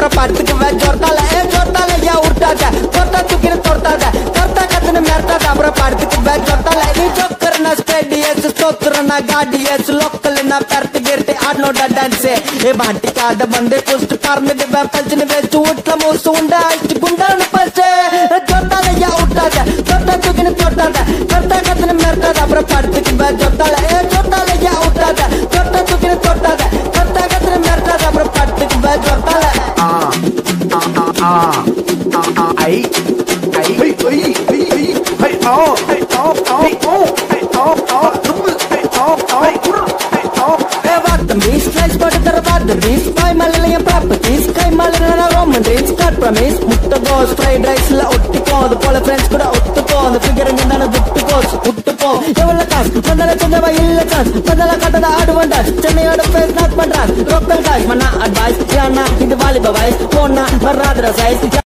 அப்புறம் படுத்துக்குவ ஜொர்த்தால ஏன் விட்டாத தொட்டா தூக்கின தொட்டாத தொட்டா கத்துன மிரட்டாத அப்புறம் படுத்துக்குவ ஜொர்த்தால நீ ஜோக்கர்னா ஸ்டேடியஸ் ஸ்தோத்திரனா காடியஸ் லோக்கல்னா பரட்டு கேட்டு ஆடனோட டான்ஸ் ஏ பாட்டிக்காத வந்து குஸ்ட் பறந்துடுவ பல்ச்சின வச்சு வீட்டுல மூசு உண்டா அழிச்சு குண்டான பல்ச்சு ஜொர்த்தால ஏன் விட்டாத தொட்டா தூக்கின தொட்டாத தொட்டா கத்துன மிரட்டாத அப்புறம் படுத்துக்குவ ஜொர்த்தால ஏன் விட்டாத தொட்டா தூக்கின தொட்டாத தொட்டா கத்துன மிரட்டாத அப்புறம் படுத்துக்குவ ஜொர்த்தால முட்டகோஸ் ஃப்ரைட் ரைஸ்ல ஒட்டிக்கோ அது போல ஃப்ரெண்ட்ஸ் கூட ஒத்துக்கோ அந்த ஃபிகர் என்ன விட்டுப்போ எவ்வளவு காசு வந்தால சொந்தவா இல்ல சான்ஸ் வந்தால கட்டத ஆடுவான் டான்ஸ் சென்னையோட ஃபேஸ் நாட் பண்றான் லோக்கல் காஷ் மண்ணா அட்வைஸ் இது வாலிப வயசு போனா வர்றாதுற சைஸ்